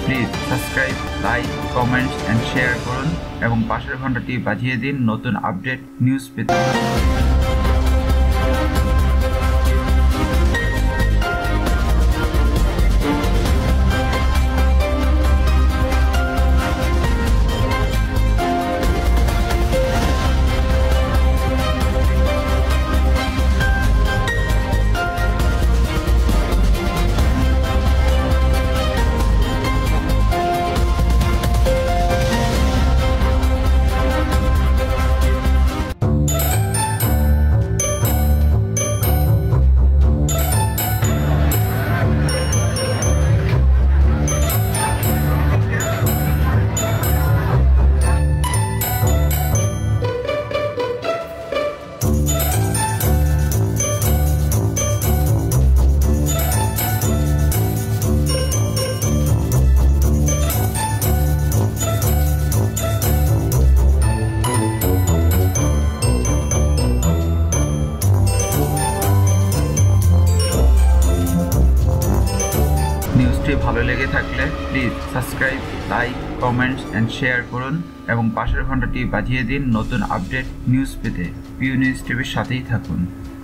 Please subscribe, like, comments and share করুন এবং পাশের ঘন্টাটি বাজিয়ে দিন নতুন আপডেট নিউজ পেতে। নিউজটি ভালো লেগে থাকলে please subscribe, like, comments and share করুন এবং পাশের ঘন্টাটি বাজিয়ে দিন নতুন আপডেট নিউজ পেতে। পিউ নিউজ টিভির সাথেই থাকুন।